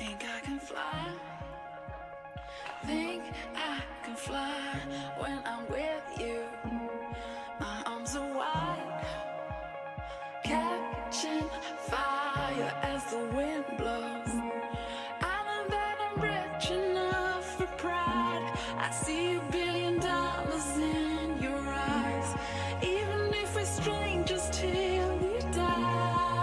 Think I can fly. Think I can fly when I'm with you. My arms are wide, catching fire as the wind blows. I know that I'm rich enough for pride. I see $1 billion in your eyes, even if we're strangers till we die.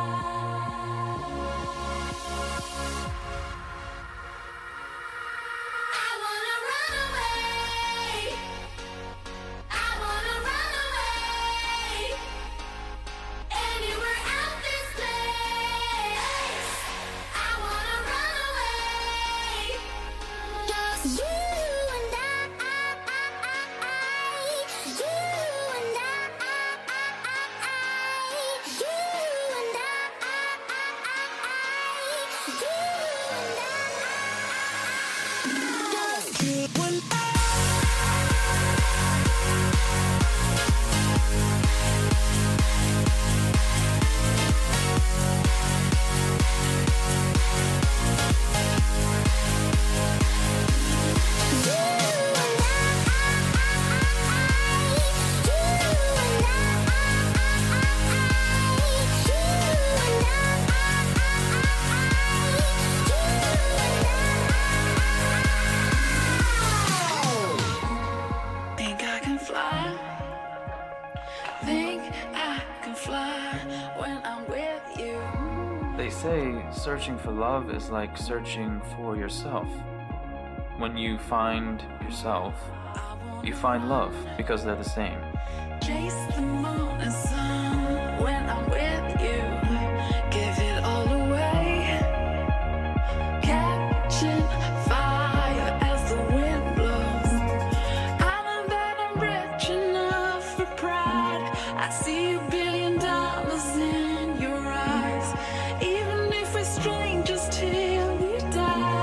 They say searching for love is like searching for yourself. When you find yourself, you find love because they're the same. Chase the moon and sun when I'm with you. Give it all away. Catching fire as the wind blows. I know that I'm rich enough for pride. I see $1 billion in your eyes, even if we're strangers till we die.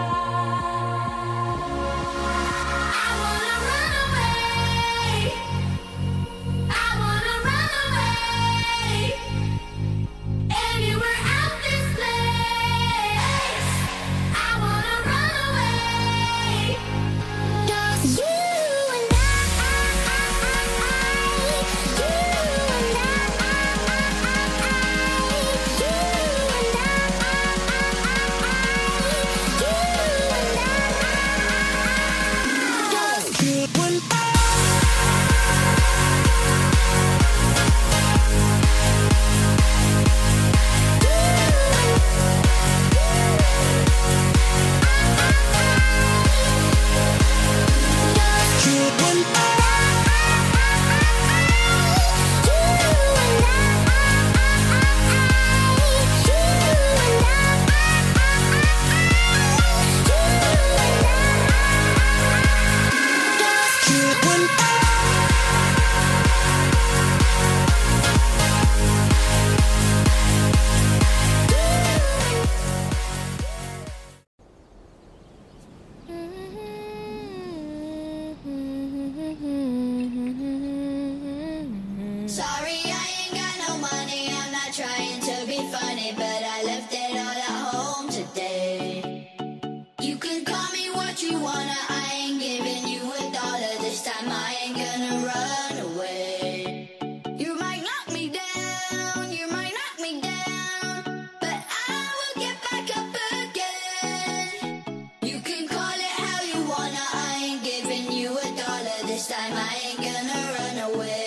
Sorry, I ain't got no money. I'm not trying to be funny, but I left it all at home today. You can call me what you wanna. I ain't giving you $1 this time. I ain't gonna run away. You might knock me down, you might knock me down, but I will get back up again. You can call it how you wanna. I ain't giving you $1 this time. I ain't gonna run away.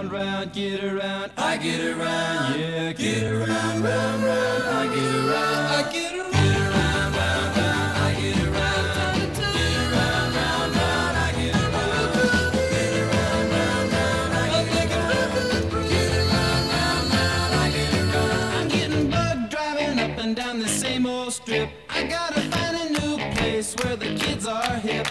round, round, get around, I get around, yeah, get around, round, round, I get around, I get around, round, round, round, I get around, get around, round, round, I get around, get around, round, round, I get around, get around, round, round, I get around. I'm getting bugged driving up and down the same old strip. I gotta find a new place where the kids are hip.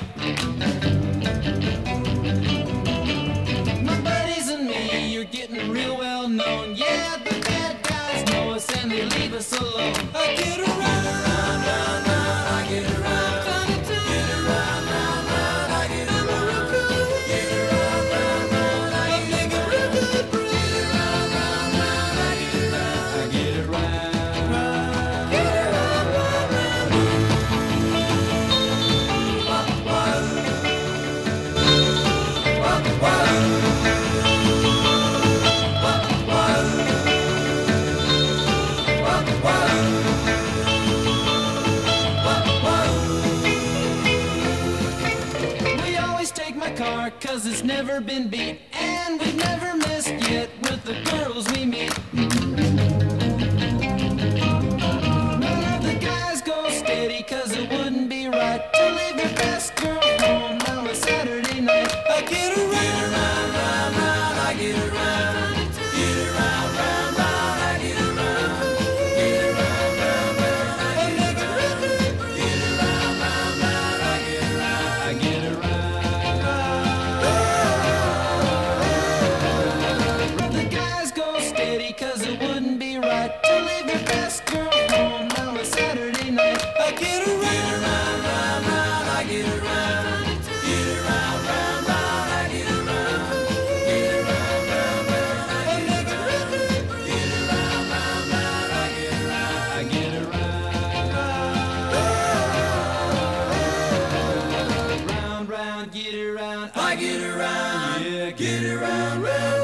My buddies and me, you're getting real well known. Yeah, the bad guys know us and they leave us alone. I get around, round, round, round, I get around, get around, round, round, I get around, get around, round, round, I get around, get around, round, round, I get around, I get around, get around, round, round. We always take my car 'cause it's never been beat, and we've never missed yet with the girls we meet. None of the guys go steady 'cause it wouldn't be right to leave your best girl home on a Saturday night. I get around, round, round, round, I get around, get around, round, round, I get around, get around, round, round, I get around, get around, round, round, I get around, I get around. Let the guys go steady 'cause it wouldn't be right to leave your best girl home on a Saturday night. I get around, round, round, round, I get around, get around, round, round, I get around, get around, round, round, I get around, get around, round, round, I get around, I get around, round, round, get around, I get around, yeah, get around, round.